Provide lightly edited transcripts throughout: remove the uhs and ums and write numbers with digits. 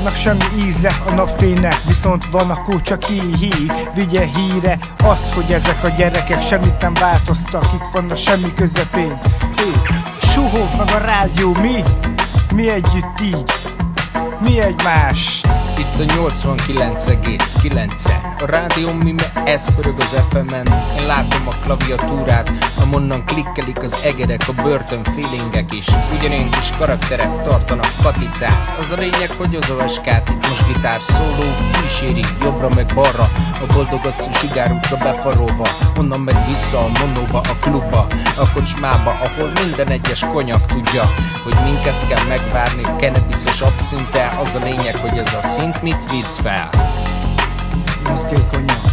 semmi íze a napfénynek, viszont van akkor csak hí-hí. Vigye híre az, hogy ezek a gyerekek semmit nem változtak, itt van a semmi közepén. Suhog meg a rádió, mi együtt így, mi egymást. Itt a 89,9-en a rádión mi, ez pörög az FM-en. Én látom a klaviatúrát, amonnan klikkelik az egerek, a börtönfélingek is. Ugyanilyen kis karakterek tartanak katicát. Az a lényeg, hogy az ovaskát itt most gitár szóló kíséri jobbra meg balra, a boldog asszú sugárútra befarolva, onnan meg vissza a monóba, a klubba, a kocsmába, ahol minden egyes konyak tudja, hogy minket kell megvárni kennebiszes abszinttel. Az a lényeg, hogy ez a szint mit visz fel. Mozgékonyak.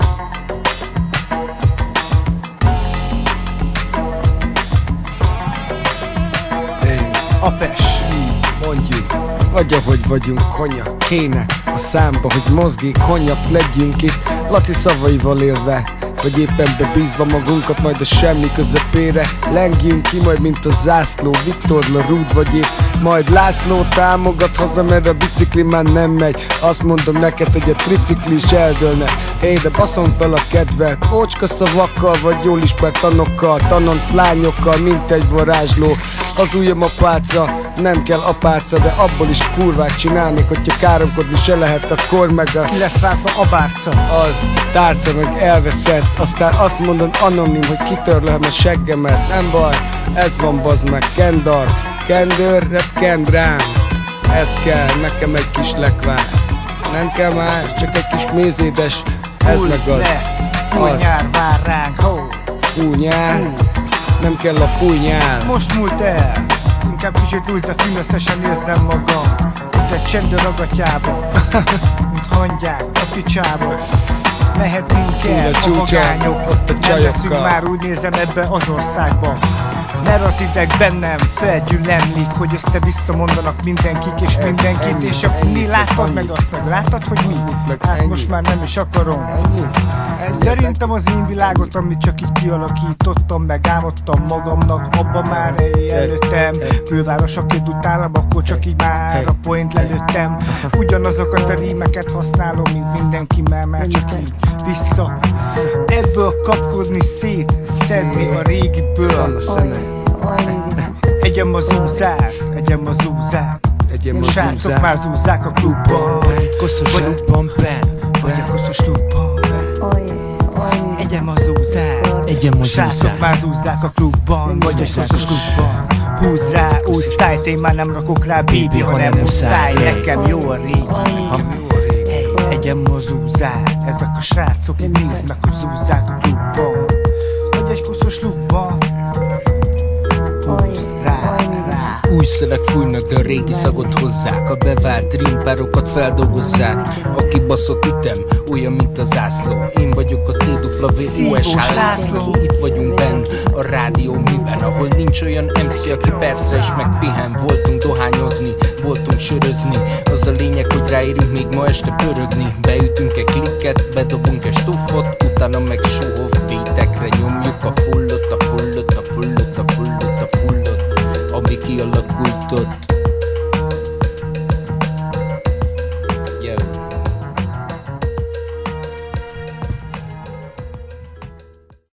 Apes, mondjuk, vagy ahogy vagyunk, konyak kéne a számba, hogy mozgékonyak legyünk itt. Laci szavaival élve, vagy éppen bebízva magunkat majd a semmi közepére. Lengjünk ki majd, mint a zászló, Viktor Larúd vagy épp majd László támogat haza, mert a bicikli már nem megy. Azt mondom neked, hogy a tricikli is eldőlne. Hé, de baszom fel a kedvet, ócska szavakkal, vagy jól ismert tanokkal, tanonc lányokkal, mint egy varázsló. Az ujjam a pálca, nem kell apáca, de abból is kurvát csinálnék, hogyha káromkodni se lehet, akkor meg a... Ki lesz ráfa a bárca? Az tárca meg elveszett, aztán azt mondod anonim, hogy kitörlöm a seggemet. Nem baj, ez van bazd meg, kendar, kendőr, kend rám. Ez kell, nekem egy kis lekvár. Nem kell más, csak egy kis mézédes. Ez meg az. Lesz, fúj nyár vár ránk, ho. Fúj nyár, nem kell a fúj nyár. Most múlt el, inkább kicsit újra filmeszesen érzem magam. Mint egy csendőr agatjába, mint hangyák a picsába. Mehetünk el a vagányok, nem leszünk már, úgy nézem, ebbe az országba. Mert az ideg bennem felgyűlenlik, hogy össze-vissza mondanak mindenkik és mindenkit. És akkor mi láttad meg azt meg? Láttad, hogy mi? Hát most már nem is akarom. Szerintem az én világot, amit csak így kialakítottam, meg álmodtam magamnak, abban már előttem. Főváros, akit utálom, akkor csak így már a point lelőttem. Ugyanazokat a rímeket használom, mint mindenki, mert már csak így vissza. Ebből kapkodni szét, szedni a régiből. Egyem az úzát, egyem az úzát. Srácok már zúzzák a klubban. Koszos klubban benn, vagy a koszos klubban. Egyem az úzát, srácok már zúzzák a klubban, vagy a koszos klubban. Húzd rá új sztájt, én már nem rakok rá bíbi, hanem muszáj. Nekem jó a régi. Egyem az úzát, ezek a srácok, én nézd meg, hogy zúzzák a klubban, vagy egy koszos klubban. Új szelek fújnak, de a régi szagot hozzák. A bevált rímpárokat feldolgozzák. A kibaszott ütem olyan, mint a zászló. Én vagyok a CWUSH László. Itt vagyunk benn a rádió miben, ahol nincs olyan MC, aki percre is megpihen. Voltunk dohányozni, voltunk sörözni. Az a lényeg, hogy ráérünk még ma este pörögni. Beütünk egy klikket, bedobunk egy stuffot, utána meg show-off beatekre nyomjuk a fullot,